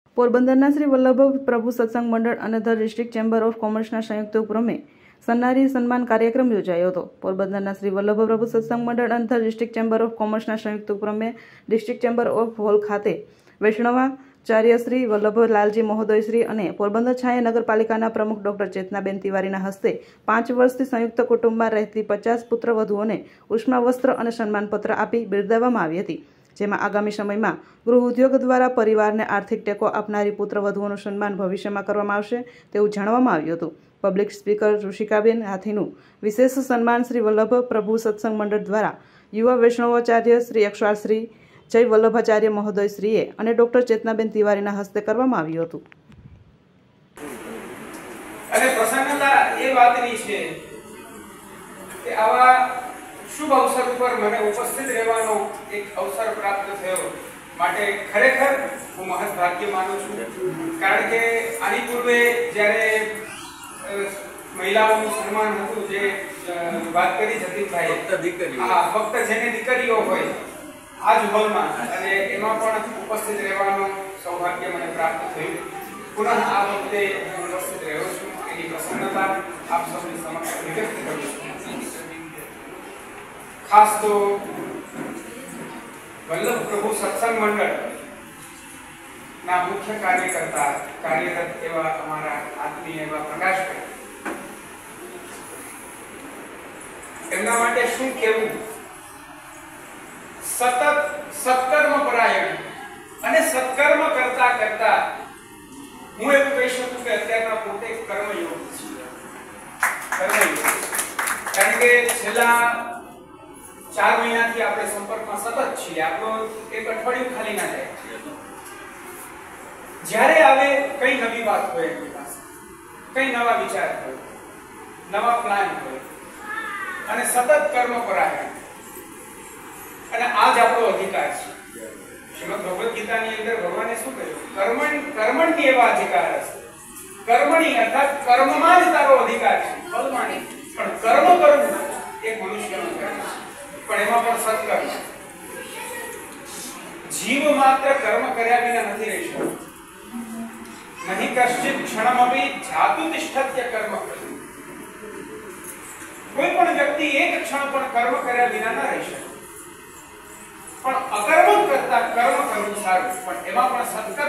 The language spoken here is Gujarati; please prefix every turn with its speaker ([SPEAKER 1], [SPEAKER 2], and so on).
[SPEAKER 1] પોરબંદરના શ્રી વલ્લભ પ્રભુ સત્સંગ મંડળ અને ધ ડિસ્ટ્રિક્ટ ચેમ્બર ઓફ કોમર્સના સંયુક્ત ઉપક્રમે સન્નારી સન્માન કાર્યક્રમ યોજાયો હતો। પોરબંદરના શ્રી વલ્લભ પ્રભુ સત્સંગ મંડળ અને ધ ડિસ્ટ્રિક્ટ ચેમ્બર ઓફ કોમર્સના સંયુક્ત ઉપક્રમે ડિસ્ટ્રિક્ટ ચેમ્બર ઓફ હોલ ખાતે વૈષ્ણવાચાર્ય શ્રી વલ્લભ લાલજી મહોદયશ્રી અને પોરબંદર છાયા નગરપાલિકાના પ્રમુખ ડોક્ટર ચેતનાબેન તિવારીના હસ્તે 5 વર્ષથી સંયુક્ત કુટુંબમાં રહેતી 50 પુત્રવધુઓને ઉષ્મા વસ્ત્ર અને સન્માનપત્ર આપી બિરદાવવામાં આવી હતી, જેમાં આગામી સમયમાં ગૃહ ઉદ્યોગ દ્વારા પરિવારને આર્થિક ટેકો આપનારી પુત્રવધુઓનું સન્માન ભવિષ્યમાં કરવામાં આવશે તેવું જાણવામાં આવ્યું હતું। પબ્લિક સ્પીકર ઋષિકાબેન હાથીનું વિશેષ સન્માન શ્રી વલ્લભ પ્રભુ સત્સંગ મંડળ દ્વારા યુવા વૈષ્ણવાચાર્ય શ્રી યક્ષવાલ શ્રી જય વલ્લભાચાર્ય મહોદયશ્રીએ અને ડોક્ટર ચેતનાબેન તિવારીના હસ્તે કરવામાં આવ્યું હતું।
[SPEAKER 2] અને પ્રસન્નતા એ વાતની છે કે આવા શુભ અવસર ઉપર મને ઉપસ્થિત રહેવાનો એક અવસર પ્રાપ્ત થયો, માટે ખરેખર હું મહદ ભાગ્ય માનું છું। કારણ કે આની પૂર્વે જ્યારે મહિલાઓનું સન્માન હતું, જે વાત કરી જતીનભાઈ, ફક્ત જેને દીકરીઓ હોય આ જ હોલમાં, અને એમાં પણ ઉપસ્થિત રહેવાનો સૌભાગ્ય મને પ્રાપ્ત થયું। પુનઃ આ વખતે હું ઉપસ્થિત રહ્યો છું, એની પ્રસન્નતા આપ સૌની સમક્ષ વ્યક્ત કરું છું। ખાસ તો વલ્લભ પ્રભુ સત્સંગ મંડળ ના મુખ્ય કાર્યકર્તા કાર્યરત એવા અમારા આત્મીય એવા પ્રકાશભાઈ, એમના માટે શું કહેવું। સતત સત્કર્મ પરાયણ અને સત્કર્મ કરતા કરતા હું એવું કહી શકું કે અત્યારના પોતે કર્મયોગ છે। કારણ કે છેલ્લા 4 મહિનાથી આપણે સંપર્કમાં સતત છીએ, આપણો એક અઠવાડિયું ખાલી ના જાય। જ્યારે આવે કઈ નવી વાત હોય એમની પાસે, કઈ નવા વિચાર હોય, નવા પ્લાન હોય, અને સતત કર્મ પરાયણ, અને આ જ આપણો અધિકાર છે। શ્રીમદ ભગવદ ગીતાની અંદર ભગવાને શું કહ્યું? કર્મણ્ય એવા અધિકાર છે। કર્મણી અર્થાત કર્મમાં જ તારો અધિકાર છે, ફળમાં નહીં। પણ કર્મ કરવું એ મનુષ્યનો ધર્મ છે, પણ એમાં પણ સત્કર્મ। જીવ માત્ર કર્મ કર્યા વિના નથી રહી શકતો। નહીં કશ્ચિત ક્ષણમપી જાતુ તિષ્ઠત્ય કર્મ કર્મ। કોઈ પણ વ્યક્તિ એક ક્ષણ પણ કર્મ કર્યા વિના ન રહી શકે। પણ અકર્મ કરતા કર્મ કરવું સારું, પણ એમાં પણ સત્કર્મ